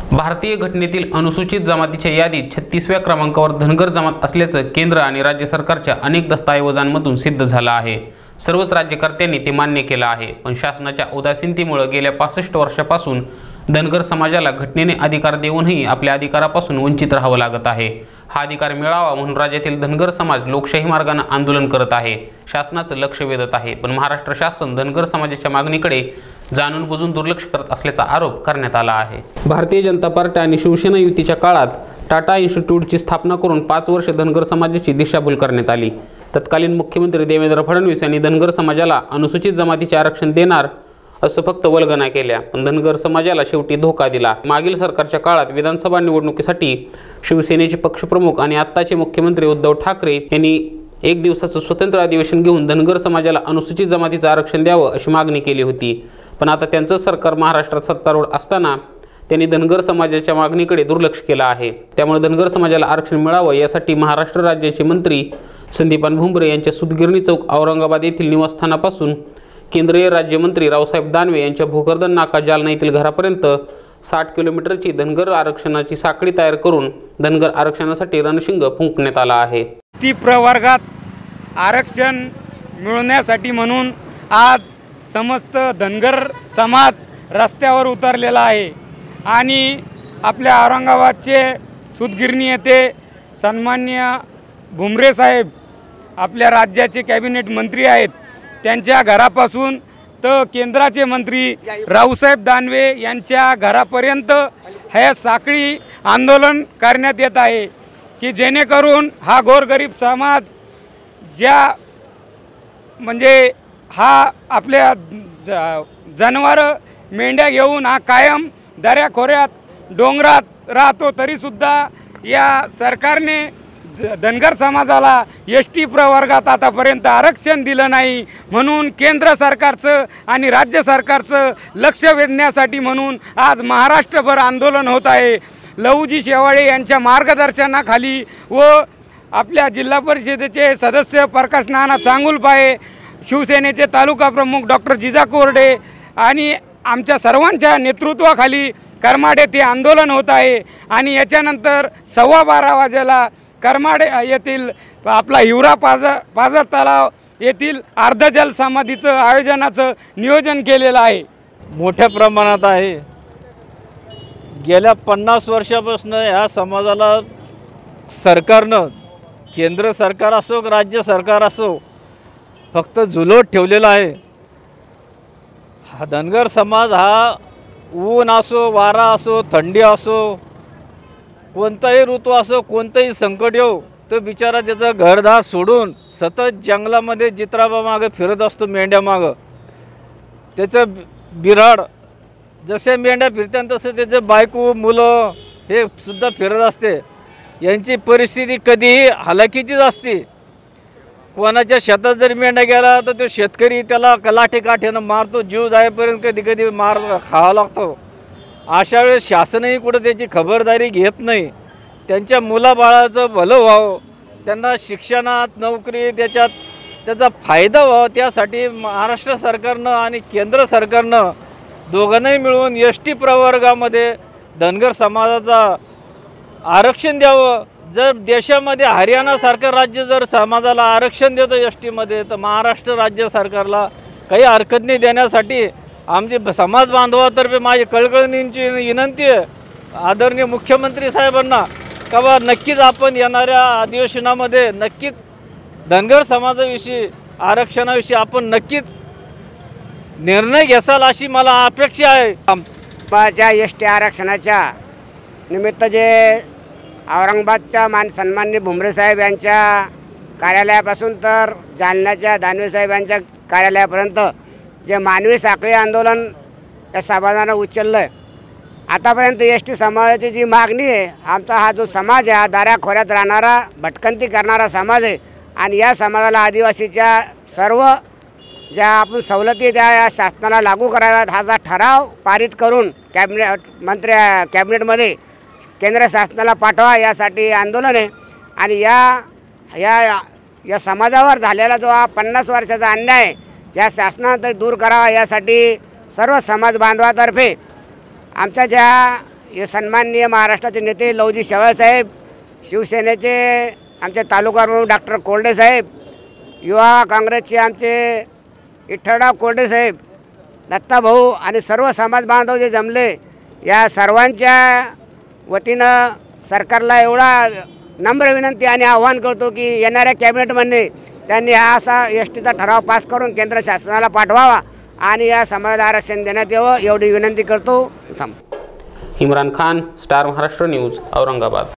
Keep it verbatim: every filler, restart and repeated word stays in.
भारतीय घटनेतील अनुसूचित जमातीच्या यादीत छत्तीसव्या क्रमांकावर धनगर जमात असल्याचं केंद्र आणि राज्य सरकारच्या अनेक दस्तऐवजांमधून सिद्ध झालं आहे। सर्वच राज्यकर्त्यांनी ते मान्य केलं आहे, पण शासनाच्या उदासीनतेमुळे गेल्या पासष्ट वर्षापासून धनगर समाजाला घटनेने अधिकार देऊनही आपल्या अधिकारापासून वंचित राहावं लागत आहे। हा अधिकार मिळावा म्हणून राज्यातील धनगर समाज लोकशाही मार्गाने आंदोलन करत आहे, शासनाचं लक्ष वेधत आहे, पण महाराष्ट्र शासन धनगर समाजाच्या मागणीकडे जाणून बुजून दुर्लक्ष करत असल्याचा आरोप करण्यात आला आहे। भारतीय जनता पार्टी आणि शिवसेना युतीच्या काळात टाटा इन्स्टिट्यूटची स्थापना करून पाच वर्ष धनगर समाजाची दिशाभूल करण्यात आली। तत्कालीन मुख्यमंत्री देवेंद्र फडणवीस यांनी धनगर समाजाला अनुसूचित जमातीचे आरक्षण देणार असं फक्त वल्गना केल्या, पण धनगर समाजाला शेवटी धोका दिला। मागील सरकारच्या काळात विधानसभा निवडणुकीसाठी शिवसेनेचे पक्षप्रमुख आणि आत्ताचे मुख्यमंत्री उद्धव ठाकरे यांनी एक दिवसाचं स्वतंत्र अधिवेशन घेऊन धनगर समाजाला अनुसूचित जमातीचं आरक्षण द्यावं अशी मागणी केली होती, पण आता त्यांचं सरकार महाराष्ट्रात सत्तारूढ असताना त्यांनी धनगर समाजाच्या मागणीकडे दुर्लक्ष केलं आहे। त्यामुळे धनगर समाजाला आरक्षण मिळावं यासाठी महाराष्ट्र राज्याचे मंत्री संदीपान भुमरे यांच्या सुतगिरणी चौक औरंगाबाद येथील निवासस्थानापासून केंद्रीय राज्यमंत्री रावसाहेब दानवे यांच्या भोकरदन नाका जालना येथील घरापर्यंत साठ किलोमीटरची धनगर आरक्षणाची साखळी तयार करून धनगर आरक्षणासाठी रणशिंग फुंकण्यात आला आहे। ती प्रवर्गात आरक्षण मिळवण्यासाठी म्हणून आज समस्त धनगर समाज रस्त्यावर उतरलेला आहे आणि आपल्या औरंगाबादचे सुतगिरणी येथे सन्माननीय भुमरे साहेब आपल्या राज्याचे कॅबिनेट मंत्री आहेत, त्यांच्या घरापासून तर केंद्राचे मंत्री रावसाहेब दानवे यांच्या घरापर्यंत हे साखळी आंदोलन करण्यात येत आहे की जेणेकरून हा गोरगरीब समाज ज्या म्हणजे हा आपल्या जनावरं मेंढ्या घेऊन हा कायम दऱ्याखोऱ्यात डोंगरात राहतो, तरीसुद्धा या सरकारने धनगर समाजाला एस टी प्रवर्गात आतापर्यंत आरक्षण दिलं नाही, म्हणून केंद्र सरकारचं आणि राज्य सरकारचं लक्ष वेधण्यासाठी म्हणून आज महाराष्ट्रभर आंदोलन होत आहे। लहुजी शेवाळे यांच्या मार्गदर्शनाखाली व आपल्या जिल्हा परिषदेचे सदस्य प्रकाश नाना चांगुलपाये, शिवसेनेचे तालुका प्रमुख डॉक्टर जिजा कोरडे आणि आमच्या सर्वांच्या नेतृत्वाखाली करमाड येथे आंदोलन होत आहे आणि याच्यानंतर सव्वा बारा वाजेला करमाड येथील आपला हिवरा पाझर पाझर तलाव येथील अर्धजल समाधीचं आयोजनाचं नियोजन केलेलं आहे। मोठ्या प्रमाणात आहे। गेल्या पन्नास वर्षापासून ह्या समाजाला सरकारनं, केंद्र सरकार असो राज्य सरकार असो, फक्त झुलवत ठेवलेला आहे। हा धनगर समाज हा ऊन असो, वारा असो, थंडी असो, कोणताही ऋतू असो, कोणतंही संकट येऊ, तो बिचारा त्याचं घरदार सोडून सतत जंगलामध्ये जित्राबा मागं फिरत असतो, मेंढ्या मागं। त्याचं बिराड जसे मेंढ्या फिरतात तसं त्याचे बायको मुलं हे सुद्धा फिरत असते। यांची परिस्थिती कधीही हलाखीचीच असते। कोणाच्या शेतात जर मेंढ्या गेला तर तो शेतकरी त्याला लाठी काठ्यानं मारतो, जीव जाईपर्यंत कधी कधी मार खावा लागतो। अशा वेळेस शासनही कुठं त्याची खबरदारी घेत नाही। त्यांच्या मुलाबाळाचं भलं व्हावं, त्यांना शिक्षणात नोकरी त्याच्यात त्याचा फायदा व्हावा, त्यासाठी महाराष्ट्र सरकारनं आणि केंद्र सरकारनं दोघांनाही मिळून एस टी प्रवर्गामध्ये धनगर समाजाचा आरक्षण द्यावं। जर देशामध्ये हरियाणासारखं राज्य जर समाजाला आरक्षण देतं एस टीमध्ये, तर महाराष्ट्र राज्य सरकारला काही हरकत नाही देण्यासाठी आमची समाज बांधवातर्फे माझी कळकळीची विनंती आहे आदरणीय मुख्यमंत्री साहेबांना का बा नक्कीच आपण येणाऱ्या अधिवेशनामध्ये नक्कीच धनगर समाजाविषयी आरक्षणाविषयी आपण नक्कीच निर्णय घ्याल अशी मला अपेक्षा आहे। माझ्या एस टी आरक्षणाच्या निमित्त जे औरंगाबादच्या मान सन्माननीय भुमरे साहेब यांच्या कार्यालयापासून तर जालन्याच्या दानवे साहेब यांच्या कार्यालयापर्यंत जे मानवी साखळी आंदोलन या समाजानं उचललं आहे। आतापर्यंत एस टी समाजाची जी मागणी आहे, आमचा हा जो समाज आहे हा दाऱ्याखोऱ्यात राहणारा भटकंती करणारा समाज आहे आणि या समाजाला आदिवासीच्या सर्व ज्या आपण सवलती त्या या शासनाला लागू कराव्यात हा ठराव पारित करून कॅबिनेट मंत्री कॅबिनेटमध्ये केंद्र शासनाला पाठवा यासाठी आंदोलन आहे। आणि या या या समाजावर झालेला जो हा पन्नास वर्षाचा अन्याय आहे या शासनाने दूर करावा यासाठी सर्व समाज बांधवातर्फे आमच्या ज्या हे सन्माननीय महाराष्ट्राचे नेते लवजी शेवाळसाहेब, शिवसेनेचे आमचे तालुका प्रमुख डॉक्टर कोल्डे साहेब, युवा काँग्रेसचे आमचे विठ्ठलराव कोल्डे साहेब, दत्ता भाऊ आणि सर्व समाज बांधव जे जमले, या सर्वांच्या वतीनं सरकारला एवढा नम्र विनंती आणि आव्हान करतो की येणाऱ्या कॅबिनेटमध्ये त्यांनी हा असा एस टीचा ठराव पास करून केंद्र शासनाला पाठवावा आणि या समाजाला आरक्षण देण्यात यावं एवढी विनंती करतो. थांब. Imran Khan, star Maharashtra news, Aurangabad.